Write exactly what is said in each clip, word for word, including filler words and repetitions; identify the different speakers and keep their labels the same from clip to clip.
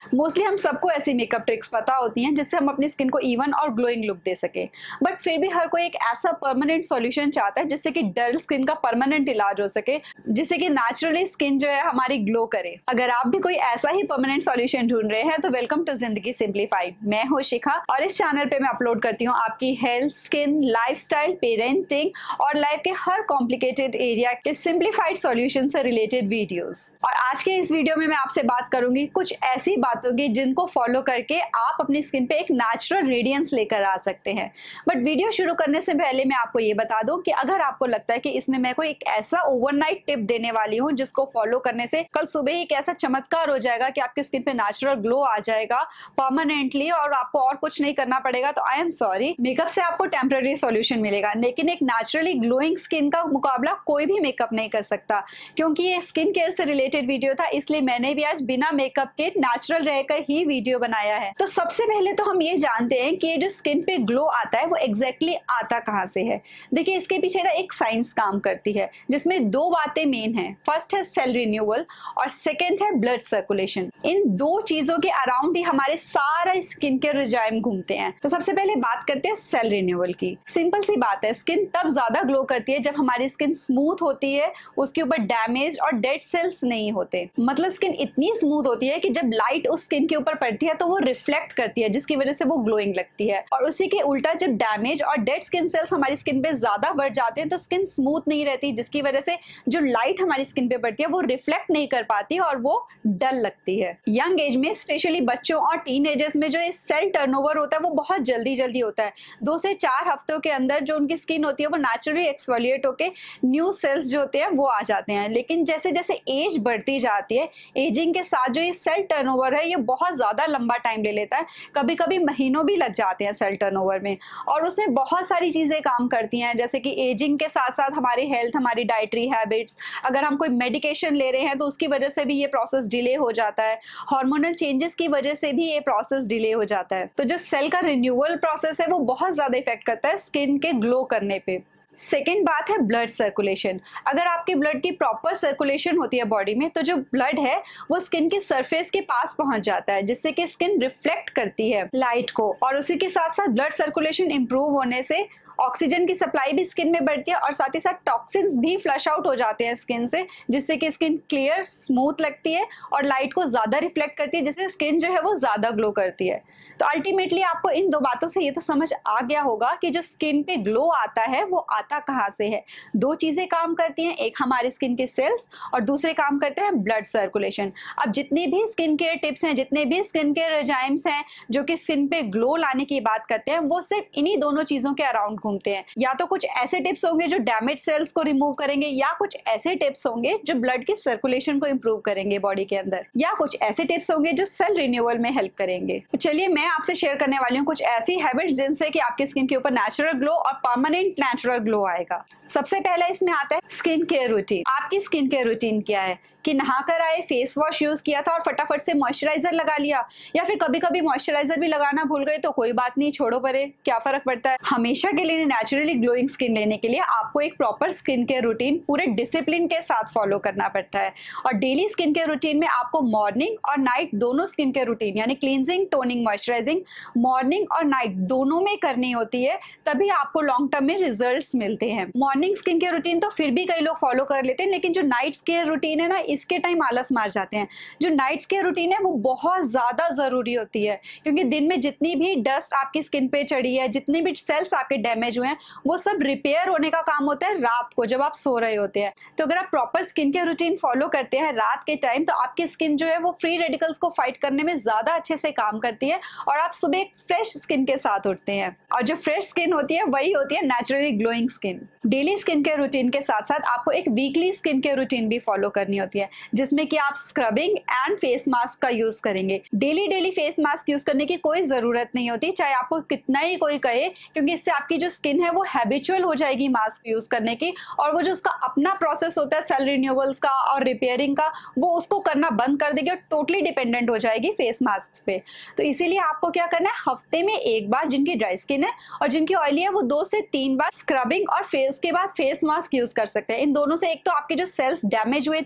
Speaker 1: Mostly हम सबको ऐसी मेकअप ट्रिक्स पता होती हैं जिससे हम अपनी स्किन को इवन और ग्लोइंग लुक दे सके, बट फिर भी हर कोई एक ऐसा परमानेंट सॉल्यूशन चाहता है जिससे कि डल स्किन का परमानेंट इलाज हो सके, जिससे कि नेचुरली स्किन जो है हमारी ग्लो करे। अगर आप भी कोई ऐसा ही परमानेंट सॉल्यूशन ढूंढ रहे हैं तो वेलकम टू जिंदगी सिंप्लीफाइड। मैं हूं शिखा और इस चैनल पे मैं अपलोड करती हूं आपकी हेल्थ, स्किन, लाइफस्टाइल, पेरेंटिंग और लाइफ के हर कॉम्प्लिकेटेड एरिया के सिंप्लीफाइड सॉल्यूशन से रिलेटेड वीडियोस। और आज के इस वीडियो में मैं आपसे बात करूंगी कुछ ऐसी बातों की जिनको फॉलो करके आप अपनी स्किन पे एक नेचुरल रेडियंस लेकर आ सकते हैं। बट वीडियो शुरू करने से पहले मैं आपको ये बता दूं कि अगर आपको लगता है कि इसमें मैं कोई एक ऐसा ओवरनाइट टिप देने वाली हूं जिसको फॉलो करने से कल सुबह ही एक ऐसा चमत्कार हो जाएगा कि आपकी स्किन पे नेचुरल ग्लो आ जाएगा परमानेंटली और आपको और कुछ नहीं करना पड़ेगा, तो आई एम सॉरी। मेकअप से आपको टेम्पररी सॉल्यूशन मिलेगा, लेकिन एक नेचुरली ग्लोइंग स्किन का मुकाबला कोई भी मेकअप नहीं कर सकता। क्योंकि ये स्किन केयर से रिलेटेड वीडियो था, इसलिए मैंने भी आज बिना मेकअप के नेचुरल रहकर ही वीडियो बनाया है। तो सबसे पहले तो हम ये जानते हैं कि ये जो स्किन पे ग्लो आता है वो एग्जैक्टली आता कहाँ से है। देखिए, इसके पीछे ना एक साइंस काम करती है जिसमें दो बातें मेन हैं। फर्स्ट है सेल रिन्यूअल और सेकेंड है ब्लड सर्कुलेशन। इन दो चीजों के अराउंड ही हमारे सारा स्किन के रिजाइम घूमते हैं। तो सबसे पहले बात करते हैं सेल रिन्यूअल की। सिंपल सी बात है, स्किन तब ज्यादा ग्लो करती है जब हमारी स्किन स्मूथ होती है, उसके ऊपर डैमेज और डेड सेल्स नहीं होते। मतलब स्किन इतनी स्मूथ होती है कि जब लाइट उस स्किन के ऊपर पड़ती है तो वो रिफ्लेक्ट करती है, जिसकी वजह से वो ग्लोइंग लगती है। और उसी के उल्टा जब डैमेज और डेड स्किन सेल्स हमारी स्किन पे ज्यादा बढ़ जाते हैं तो स्किन स्मूथ नहीं रहती, जिसकी वजह से जो लाइट हमारी स्किन पे पड़ती है वो रिफ्लेक्ट नहीं कर पाती और वो डल लगती है। यंग एज में स्पेशली बच्चों और टीनेजर्स में जो सेल टर्नओवर होता है वो बहुत जल्दी जल्दी होता है। दो से चार हफ्तों के अंदर जो उनकी स्किन होती है वो नेचुरली एक्सफोलिएट होके न्यू सेल्स जो होते हैं वो आ जाते हैं। लेकिन जैसे जैसे एज बढ़ती जाती है, एजिंग के साथ जो ये सेल टर्नओवर है ये बहुत ज्यादा लंबा टाइम ले लेता है। कभी कभी महीनों भी लग जाते हैं सेल टर्नओवर में, और उसमें बहुत सारी चीजें काम करती हैं, जैसे कि एजिंग के साथ साथ हमारी हेल्थ, हमारी डाइटरी हैबिट्स, अगर हम कोई मेडिकेशन ले रहे हैं तो उसकी वजह से भी ये प्रोसेस डिले हो जाता है, हार्मोनल चेंजेस की वजह से भी ये प्रोसेस डिले हो जाता है। तो जो सेल का रिन्यूअल प्रोसेस है वो बहुत ज्यादा इफेक्ट करता है स्किन के ग्लो करने पे। सेकेंड बात है ब्लड सर्कुलेशन। अगर आपके ब्लड की प्रॉपर सर्कुलेशन होती है बॉडी में तो जो ब्लड है वो स्किन के सरफेस के पास पहुंच जाता है, जिससे कि स्किन रिफ्लेक्ट करती है लाइट को। और उसी के साथ साथ ब्लड सर्कुलेशन इंप्रूव होने से ऑक्सीजन की सप्लाई भी स्किन में बढ़ती है और साथ ही साथ टॉक्सिन्स भी फ्लश आउट हो जाते हैं स्किन से, जिससे कि स्किन क्लियर, स्मूथ लगती है और लाइट को ज्यादा रिफ्लेक्ट करती है, जिससे स्किन जो है वो ज्यादा ग्लो करती है। तो अल्टीमेटली आपको इन दो बातों से ये तो समझ आ गया होगा कि जो स्किन पे ग्लो आता है वो आता कहाँ से है। दो चीजें काम करती हैं, एक हमारे स्किन के सेल्स और दूसरे काम करते हैं ब्लड सर्कुलेशन। अब जितने भी स्किन केयर टिप्स हैं, जितने भी स्किन केयर रेजाइम्स हैं जो कि स्किन पे ग्लो लाने की बात करते हैं, वो सिर्फ इन्हीं दोनों चीजों के अराउंड घूमते हैं। या तो कुछ ऐसे टिप्स होंगे जो डैमेज सेल्स को रिमूव करेंगे, या कुछ ऐसे टिप्स होंगे जो ब्लड की सर्कुलेशन को इंप्रूव करेंगे बॉडी के अंदर, या कुछ ऐसे टिप्स होंगे जो सेल रिन्यूअल में हेल्प करेंगे। तो चलिए मैं आपसे शेयर करने वाली हूँ कुछ ऐसी हैबिट्स जिनसे कि आपकी स्किन के ऊपर नेचुरल ग्लो और परमानेंट नेचुरल ग्लो आएगा। सबसे पहला इसमें आता है स्किन केयर रूटीन। आपकी स्किन केयर रूटीन क्या है कि नहाकर आए, फेस वॉश यूज किया था और फटाफट से मॉइस्चराइजर लगा लिया, या फिर कभी कभी मॉइस्चराइजर भी लगाना भूल गए तो कोई बात नहीं, छोड़ो परे, क्या फर्क पड़ता है। हमेशा के लिए नेचुरली ग्लोइंग स्किन लेने के लिए आपको एक प्रॉपर स्किन केयर रूटीन पूरे डिसिप्लिन के साथ फॉलो करना पड़ता है। और डेली स्किन केयर रूटीन में आपको मॉर्निंग और नाइट दोनों स्किन केयर रूटीन यानी क्लींजिंग, टोनिंग, मॉइस्चराइजिंग मॉर्निंग और नाइट दोनों में करनी होती है, तभी आपको लॉन्ग टर्म में रिजल्ट्स मिलते हैं। मॉर्निंग स्किन केयर रूटीन तो फिर भी कई लोग फॉलो कर लेते हैं, लेकिन जो नाइट केयर रूटीन है ना, इसके टाइम आलस मार जाते हैं। जो नाइट केयर रूटीन है वो बहुत ज्यादा जरूरी होती है, क्योंकि दिन में जितनी भी डस्ट आपकी स्किन पे चढ़ी है, जितने भी सेल्स आपके डैमेज हुए हैं, वो सब रिपेयर होने का काम होता है रात को जब आप सो रहे होते हैं। तो अगर आप proper skin care routine follow करते हैं रात के टाइम तो आपकी स्किन जो है वो फ्री रेडिकल्स को फाइट करने में ज्यादा अच्छे से काम करती है और आप सुबह एक फ्रेश स्किन के साथ उठते हैं। और जो फ्रेश स्किन होती है वही होती है naturally glowing skin. Daily skin care routine के साथ साथ आपको एक वीकली स्किन केयर रूटीन भी फॉलो करनी होती है, जिसमें कि आप स्क्रबिंग एंड फेस मास्क का यूज करेंगे। Daily daily face mask use करने की कोई जरूरत नहीं होती, चाहे आपको कितना ही कोई कहे, क्योंकि इससे आपकी जो स्किन है वो हैबिचुअल हो जाएगी मास्क यूज करने की, और वो जो उसका अपना प्रोसेस होता है सेल रिन्यूअल्स का और रिपेयरिंग का, वो उसको करना बंद कर देगी और टोटली डिपेंडेंट हो जाएगी फेस मास्क पे। तो इसीलिए आपको क्या करना है, हफ्ते में एक बार जिनकी ड्राई स्किन है और जिनकी ऑयली है वो दो से तीन बार स्क्रबिंग और फेस के बाद फेस मास्क यूज कर सकते हैं। इन दोनों से एक तो आपके जो सेल्स डैमेज हुए थे वो रिमूव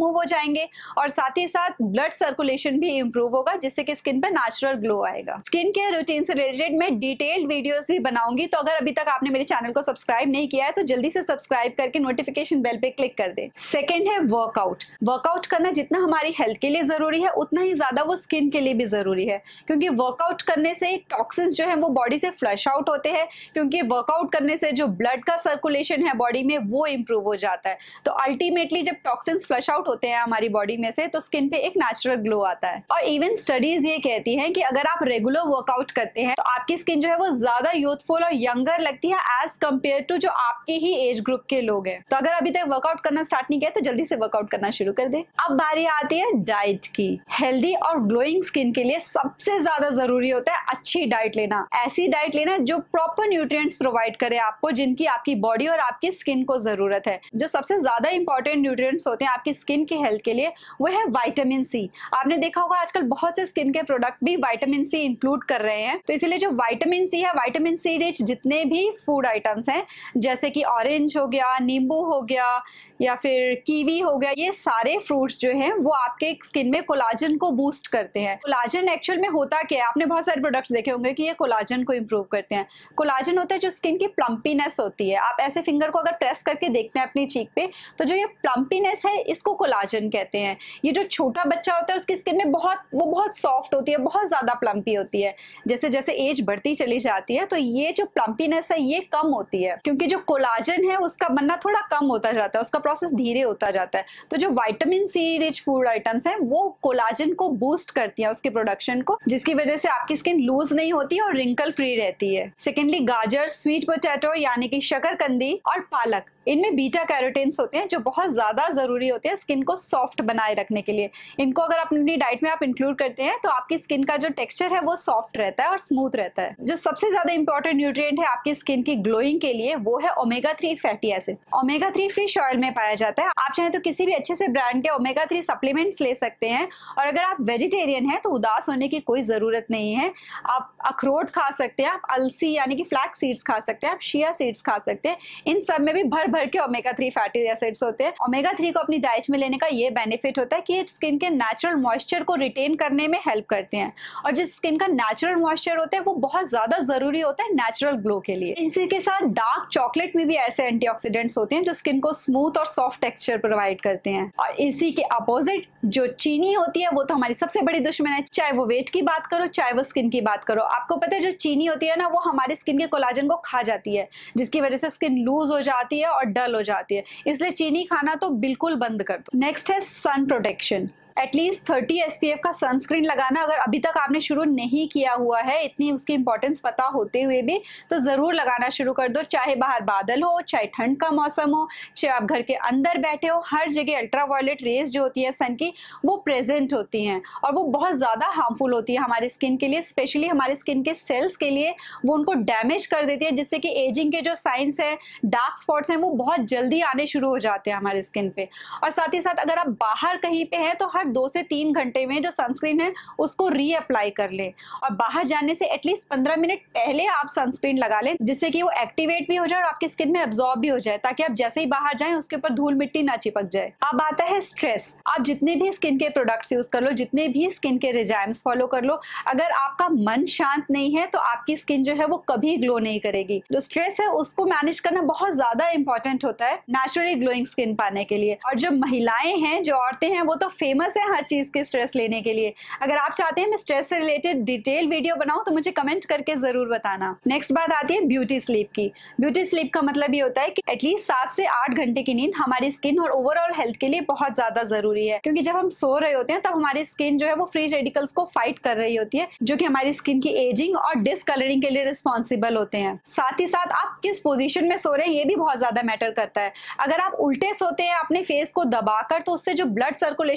Speaker 1: रिमूव हो जाएंगे और साथ ही साथ ब्लड सर्कुलेशन भी इंप्रूव होगा, जिससे कि स्किन पे नेचुरल ग्लो आएगा। स्किन केयर रूटीन से रिलेटेड मैं डिटेल्ड वीडियोस भी बनाऊंगी, तो अगर अभी तक आपने मेरे चैनल को सब्सक्राइब नहीं किया है तो जल्दी से सब्सक्राइब करके नोटिफिकेशन बेल पे क्लिक कर दे। सेकेंड है वर्कआउट। वर्कआउट करना जितना हमारी हेल्थ के लिए जरूरी है उतना ही ज्यादा वो स्किन के लिए भी जरूरी है, क्योंकि वर्कआउट करने से टॉक्सिन्स जो है वो बॉडी से फ्लश आउट होते हैं, क्योंकि वर्कआउट करने से जो ब्लड का सर्कुलेशन है बॉडी में वो इंप्रूव हो जाता है। तो अल्टीमेटली जब टॉक्सिन्स फ्लश आउट होते हैं हमारी बॉडी में से तो स्किन पे एक नेचुरल ग्लो आता है। और इवन स्टडीज ये कहती हैं कि अगर आप रेगुलर वर्कआउट करते हैं तो आपकी स्किन जो है वो ज्यादा यूथफुल और यंगर लगती है एज कंपेयर टू जो आपके ही एज ग्रुप के लोग हैं। तो अगर अभी तक वर्कआउट करना स्टार्ट नहीं किया तो जल्दी से वर्कआउट करना शुरू कर दे। अब बारी आती है डाइट की। हेल्दी और ग्लोइंग स्किन के लिए सबसे ज्यादा जरूरी होता है अच्छी डाइट लेना। ऐसी डाइट लेना जो प्रॉपर न्यूट्रिएंट्स प्रोवाइड करे आपको, जिनकी आपकी बॉडी और आपकी स्किन को जरूरत है। जो सबसे ज्यादा इंपॉर्टेंट न्यूट्रिएंट्स होते हैं आपकी स्किन की हेल्थ के लिए वो है विटामिन सी। आपने देखा होगा आजकल बहुत से स्किन के प्रोडक्ट भी विटामिन सी इंक्लूड कर रहे हैं। तो इसलिए जो विटामिन सी है, विटामिन सी रिच जितने भी फूड आइटम्स हैं जैसे कि ऑरेंज हो गया, नींबू हो गया या फिर कीवी हो गया, ये सारे फ्रूट्स जो हैं वो आपके स्किन में कोलाजन को बूस्ट करते हैं। कोलाजन एक्चुअल में होता क्या है, आपने बहुत सारे प्रोडक्ट्स देखे होंगे कि ये कोलाजन को इंप्रूव करते हैं। कोलाजन होता है जो स्किन की प्लम्पीनेस होती है। आप ऐसे फिंगर को अगर प्रेस करके देखते हैं अपनी चीक पे तो जो ये प्लम्पीनेस है इसको कोलाजन कहते हैं। ये जो छोटा बच्चा होता है उसकी स्किन में बहुत वो बहुत सॉफ्ट होती है, बहुत ज्यादा प्लम्पी होती है। जैसे जैसे एज बढ़ती चली जाती है तो ये जो प्लम्पीनेस है ये कम होती है, क्योंकि जो कोलाजन है उसका बनना थोड़ा कम होता जाता है, उसका प्रोसेस धीरे होता जाता है। तो जो vitamin C rich food items हैं वो कोलाजन को बूस्ट करती है, उसके प्रोडक्शन को, जिसकी वजह से आपकी स्किन लूज नहीं होती और रिंकल फ्री रहती है। सेकेंडली गाजर, स्वीट पोटैटो यानी कि शकरकंदी और पालक, इनमें बीटा कैरोटीन्स होते हैं जो बहुत ज्यादा जरूरी होते हैं स्किन को सॉफ्ट बनाए रखने के लिए। इनको अगर अपनी डाइट में आप इंक्लूड करते हैं तो आपकी स्किन का जो टेक्सचर है वो सॉफ्ट रहता है और स्मूथ रहता है। जो सबसे ज्यादा इंपॉर्टेंट न्यूट्रिएंट है आपकी स्किन की ग्लोइंग के लिए वो है omega three fatty acid. Omega three fish oil में पाया जाता है। आप चाहे तो किसी भी अच्छे से ब्रांड के ओमेगा थ्री सप्लीमेंट्स ले सकते हैं। और अगर आप वेजिटेरियन हैं तो उदास होने की कोई जरूरत नहीं है। आप अखरोट खा सकते हैं, आप अलसी यानी कि फ्लैक्स सीड्स खा सकते हैं, आप शिया सीड्स खा सकते हैं। इन सब में भी भर भर के ओमेगा थ्री फैटी एसिड्स होते हैं। ओमेगा थ्री को अपनी डाइट में लेने का ये बेनिफिट होता है कि ये स्किन के नेचुरल मॉइस्चर को रिटेन करने में हेल्प करते हैं। और जिस स्किन का नेचुरल मॉइस्चर होता है वो बहुत ज्यादा जरूरी होता है नेचुरल ग्लो के लिए। इसी के साथ डार्क चॉकलेट में भी ऐसे एंटीऑक्सीडेंट्स होते हैं जो स्किन को स्मूथ और सॉफ्ट टेक्सचर प्रोवाइड करते हैं। और इसी के अपोजिट जो चीनी होती है वो तो हमारी सबसे बड़ी दुश्मन है, चाहे वो वेट की बात करो चाहे वो स्किन की बात करो। आपको पता है जो चीनी होती है ना वो हमारी स्किन के कोलाजन को खा जाती है, जिसकी वजह से स्किन लूज हो जाती है और डल हो जाती है। इसलिए चीनी खाना तो बिल्कुल बंद कर दो। नेक्स्ट है sun protection. At least thirty SPF का सनस्क्रीन लगाना अगर अभी तक आपने शुरू नहीं किया हुआ है, इतनी उसकी इंपॉर्टेंस पता होते हुए भी, तो जरूर लगाना शुरू कर दो। चाहे बाहर बादल हो, चाहे ठंड का मौसम हो, चाहे आप घर के अंदर बैठे हो, हर जगह अल्ट्रावायलेट रेज जो होती है सन की वो प्रेजेंट होती हैं और वो बहुत ज्यादा हार्मफुल होती है हमारी स्किन के लिए, स्पेशली हमारे स्किन के सेल्स के लिए। वो उनको डैमेज कर देती है, जिससे कि एजिंग के जो साइंस है, डार्क स्पॉट्स हैं, वो बहुत जल्दी आने शुरू हो जाते हैं हमारे स्किन पे। और साथ ही साथ अगर आप बाहर कहीं पे हैं तो हर दो से तीन घंटे में जो सनस्क्रीन है उसको रीअप्लाई कर लें। और बाहर जाने से एटलीस्ट पंद्रह मिनट पहले आप सनस्क्रीन लगा लें, जिससे कि वो एक्टिवेट भी हो जाए और आपकी स्किन में एब्जॉर्ब भी हो जाए, ताकि आप जैसे ही बाहर जाएं उसके ऊपर धूल मिट्टी ना चिपक जाए। अब आता है स्ट्रेस। आप जितने भी स्किन के प्रोडक्ट्स यूज कर लो, जितने भी स्किन के रिजाइम्स फॉलो कर लो, अगर आपका मन शांत नहीं है तो आपकी स्किन जो है वो कभी ग्लो नहीं करेगी। जो स्ट्रेस है उसको मैनेज करना बहुत ज्यादा इंपॉर्टेंट होता है नेचुरली ग्लोइंग स्किन पाने के लिए। और जो महिलाएं हैं, जो औरतें हैं, वो तो फेमस है हर चीज के स्ट्रेस लेने के लिए। अगर आप चाहते हैं मैं स्ट्रेस से रिलेटेड डिटेल वीडियो बनाऊं तो मुझे कमेंट करके जरूर बताना। नेक्स्ट बात आती है ब्यूटी स्लीप की। ब्यूटी स्लीप का मतलब ये होता है कि एटलीस्ट सात से आठ घंटे की नींद हमारी स्किन और ओवरऑल हेल्थ के लिए बहुत ज्यादा जरूरी है, क्योंकि जब हम सो रहे होते हैं तब हमारी स्किन जो है वो फ्री रेडिकल्स को फाइट कर रही होती है, जो कि हमारी स्किन की एजिंग और डिसकलरिंग के लिए रिस्पॉन्सिबल होते हैं। साथ ही साथ आप किस पोजीशन में सो रहे हैं ये भी बहुत ज्यादा मैटर करता है। अगर आप उल्टे सोते हैं अपने फेस को दबाकर तो उससे जो ब्लड सर्कुलेशन है फेस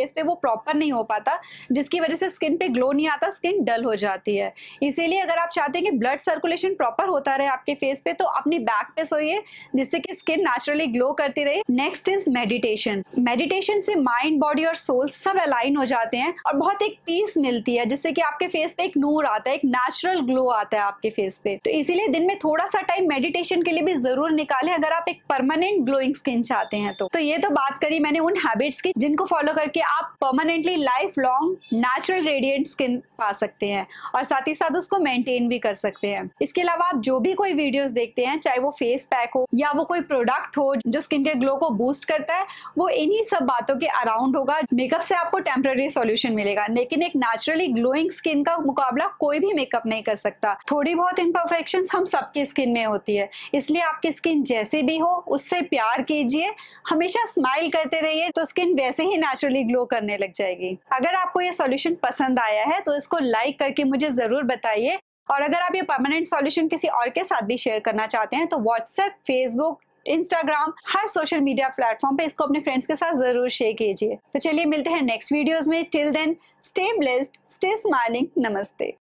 Speaker 1: फेस पे वो प्रॉपर नहीं हो पाता, जिसकी वजह से स्किन पे ग्लो नहीं आता, स्किन डल हो जाती है। इसीलिए अगर आप चाहते हैं कि ब्लड सर्कुलेशन प्रॉपर होता रहे आपके फेस पे, तो अपनी बैक पे सोइए, जिससे कि स्किन नेचुरली ग्लो करती रहे। Next is meditation. मेडिटेशन से माइंड, बॉडी और सोल सब अलाइन हो जाते हैं और बहुत एक पीस मिलती है, जिससे कि आपके फेस पे एक नूर आता है, एक नेचुरल ग्लो आता है आपके फेस पे। तो इसीलिए दिन में थोड़ा सा टाइम मेडिटेशन के लिए भी जरूर निकालें, अगर आप एक परमानेंट ग्लोइंग स्किन चाहते हैं तो। तो ये तो बात करी मैंने उन हैबिट्स की जिनको फॉलो करके आप permanently life long natural radiant skin पा सकते हैं और साथ ही साथ उसको मेंटेन भी कर सकते हैं। इसके अलावा आप जो भी कोई वीडियोस देखते हैं, चाहे वो फेस पैक हो या वो कोई प्रोडक्ट हो जो स्किन के ग्लो को बूस्ट करता है, वो इन्हीं सब बातों के अराउंड होगा। मेकअप से आपको टेम्पररी सॉल्यूशन मिलेगा, लेकिन एक नेचुरली ग्लोइंग स्किन का मुकाबला कोई भी मेकअप नहीं कर सकता। थोड़ी बहुत इम्परफेक्शंस हम सबकी स्किन में होती है, इसलिए आपकी स्किन जैसी भी हो उससे प्यार कीजिए, हमेशा स्माइल करते रहिए, तो स्किन वैसे ही नेचुरली ग्लो करने लग जाएगी। अगर आपको ये सॉल्यूशन पसंद आया है तो इसको लाइक करके मुझे जरूर बताइए, और अगर आप ये परमानेंट सॉल्यूशन किसी और के साथ भी शेयर करना चाहते हैं तो व्हाट्सएप, फेसबुक, इंस्टाग्राम, हर सोशल मीडिया प्लेटफॉर्म पे इसको अपने फ्रेंड्स के साथ जरूर शेयर कीजिए। तो चलिए मिलते हैं नेक्स्ट वीडियोस में। Till then stay blessed, stay smiling, नमस्ते।